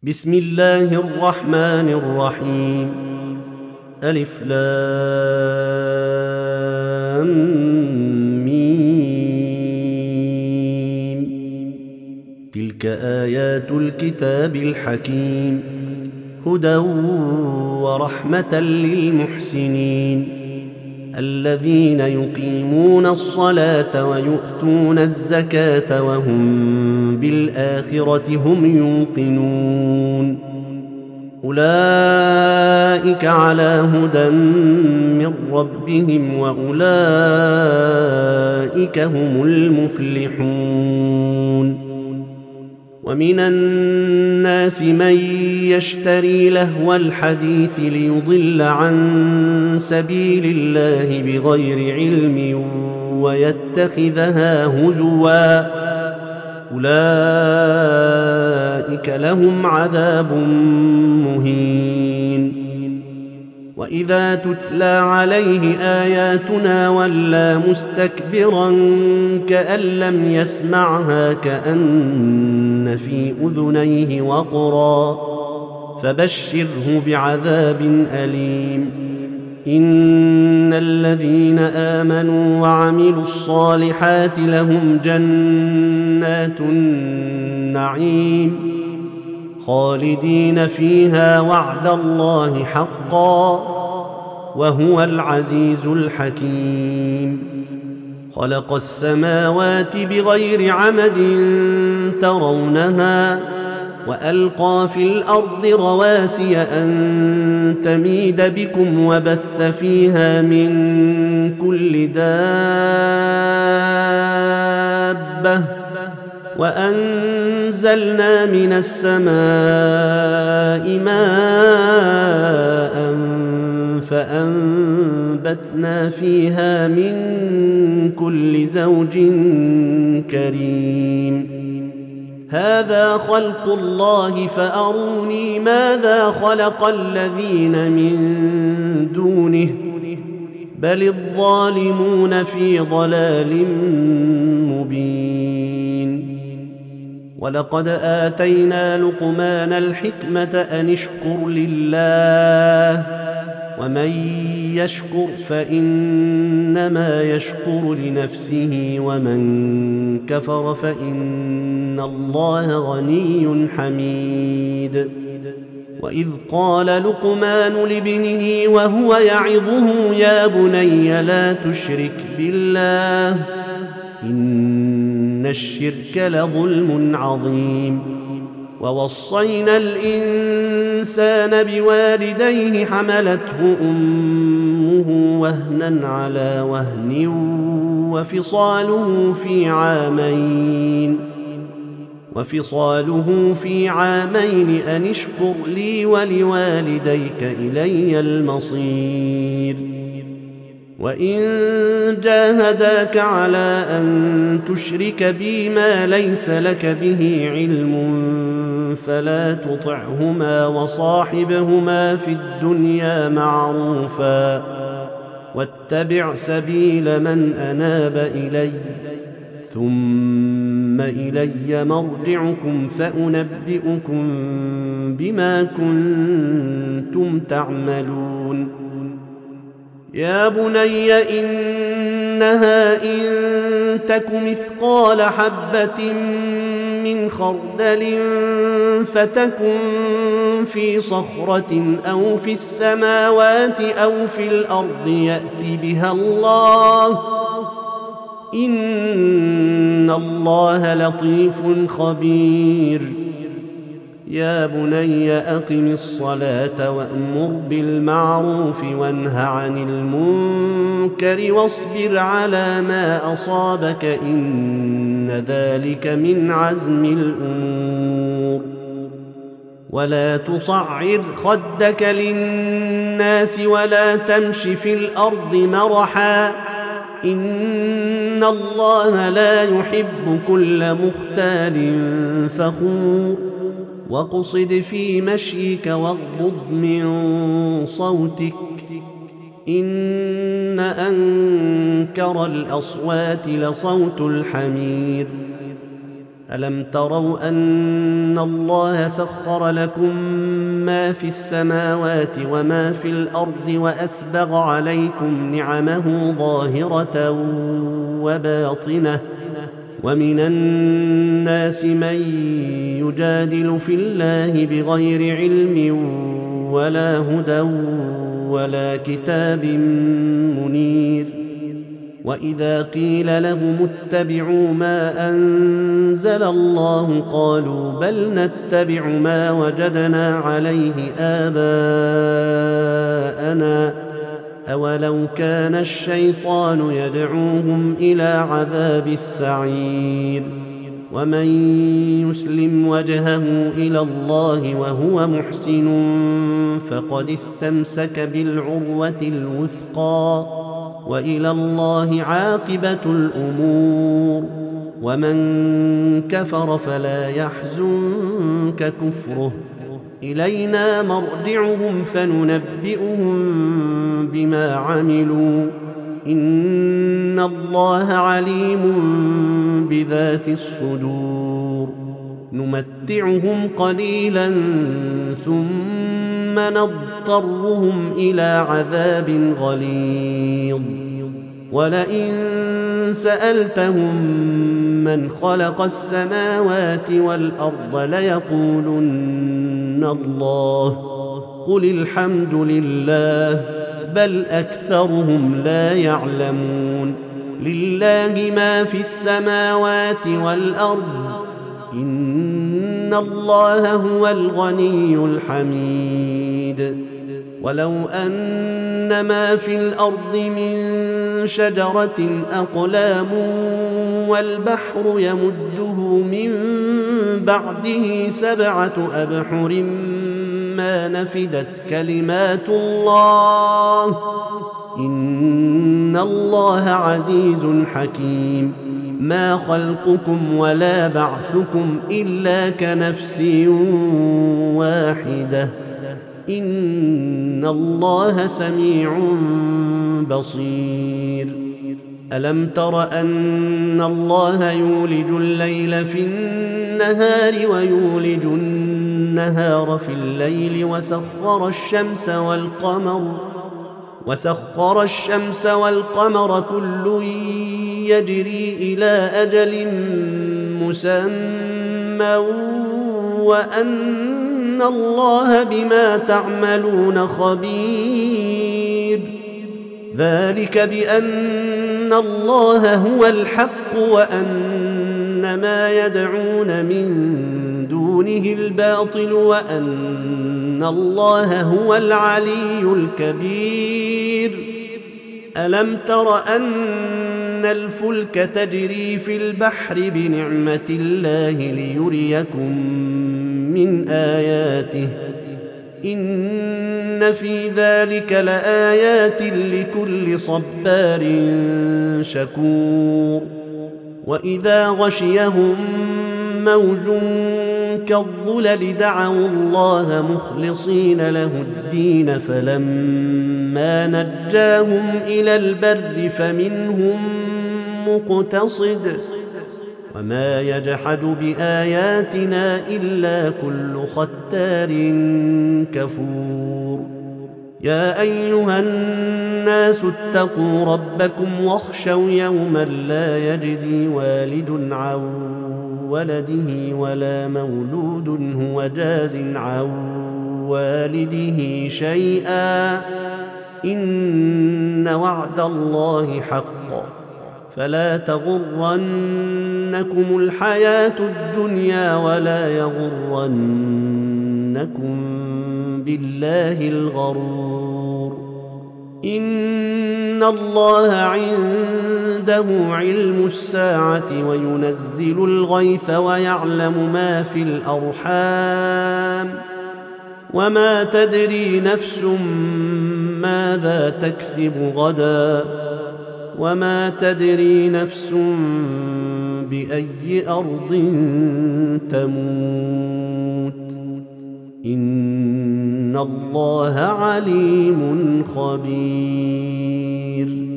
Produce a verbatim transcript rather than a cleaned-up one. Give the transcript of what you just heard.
بسم الله الرحمن الرحيم. ألف لام ميم. تلك آيات الكتاب الحكيم هدى ورحمة للمحسنين الذين يقيمون الصلاة ويؤتون الزكاة وهم بالآخرة هم يوقنون أولئك على هدى من ربهم وأولئك هم المفلحون. ومن الناس من يشتري لهو الحديث ليضل عن سبيل الله بغير علم ويتخذها هزوا أولئك لهم عذاب مهين. وإذا تتلى عليه آياتنا ولى مستكبرا كأن لم يسمعها كأن في أذنيه وقرا فبشره بعذاب أليم. إن الذين آمنوا وعملوا الصالحات لهم جنات النعيم خالدين فيها وعد الله حقا وهو العزيز الحكيم. خلق السماوات بغير عمد ترونها وألقى في الأرض رواسي أن تميد بكم وبث فيها من كل دابة وأنزلنا من السماء ماء فأنبتنا فيها من كل زوج كريم. هذا خلق الله فأروني ماذا خلق الذين من دونه بل الظالمون في ضلال مبين. ولقد آتينا لقمان الحكمة أن اشكر لله ومن يشكر فإنما يشكر لنفسه ومن كفر فإن الله غني حميد. وإذ قال لقمان لابنه وهو يعظه يا بني لا تشرك بالله إن الشرك لظلم عظيم. ووصينا الإنسان بوالديه حملته أمه وهنا على وهن وفصاله في عامين وفصاله في عامين أن اشكر لي ولوالديك إلي المصير. وإن جاهداك على أن تشرك بي ما ليس لك به علم فلا تطعهما وصاحبهما في الدنيا معروفا واتبع سبيل من أناب إلي ثم إلي مرجعكم فأنبئكم بما كنتم تعملون. يا بني إنها إن تك مثقال حبة من خردل فتكن في صخرة أو في السماوات أو في الأرض يأت بها الله إن الله لطيف خبير. يا بني أقم الصلاة وأمر بالمعروف وانه عن المنكر واصبر على ما أصابك إن ذلك من عزم الأمور. ولا تصعر خدك للناس ولا تمش في الأرض مرحا إن الله لا يحب كل مختال فخور. واقصد في مشيك واغضض من صوتك إن أنكر الأصوات لصوت الحمير ألم تروا أن الله سخر لكم ما في السماوات وما في الأرض وأسبغ عليكم نعمه ظاهرة وباطنة ومن الناس من يجادل في الله بغير علم ولا هدى ولا كتاب منير وإذا قيل لهم اتبعوا ما أنزل الله قالوا بل نتبع ما وجدنا عليه آباءنا أولو كان الشيطان يدعوهم إلى عذاب السعير ومن يسلم وجهه إلى الله وهو محسن فقد استمسك بالعروة الوثقى وإلى الله عاقبة الأمور ومن كفر فلا يحزنك كفره إلينا مرجعهم فننبئهم بما عملوا إن الله عليم بذات الصدور نمتعهم قليلا ثم نضطرهم إلى عذاب غليظ ولئن سألتهم من خلق السماوات والأرض ليقولن الله قل الحمد لله بل أكثرهم لا يعلمون لله ما في السماوات والأرض إن الله هو الغني الحميد ولو أن ما في الأرض من شجرة أقلام والبحر يمده من بعده سبعة أبحر ما نفدت كلمات الله إن الله عزيز حكيم ما خلقكم ولا بعثكم إلا كنفس واحدة إن الله سميع بصير ألم تر أن الله يولج الليل في النهار ويولج النهار في الليل وسخر الشمس والقمر وسخر الشمس والقمر كل يجري إلى أجل مسمى وأن الله بما تعملون خبير ذلك بأن الله هو الحق وأن ما يدعون من دونه الباطل وأن الله هو العلي الكبير ألم تر أن الفلك تجري في البحر بنعمة الله ليريكم من آياته إن في ذلك لآيات لكل صبار شكور وإذا غشيهم موج كالظلل دعوا الله مخلصين له الدين فلما نجاهم إلى البر فمنهم مقتصد وما يجحد بآياتنا إلا كل ختار كفور يا أيها الناس اتقوا ربكم واخشوا يوما لا يجزي والد عن ولده ولا مولود هو جاز عن والده شيئا إن وعد الله حق فلا تغرنكم الحياة الدنيا ولا يغرنكم بالله الغرور إن الله عنده علم الساعة وينزل الغيث ويعلم ما في الأرحام وما تدري نفس ماذا تكسب غدا وما تدري نفس بأي أرض تموت إن الله عليم خبير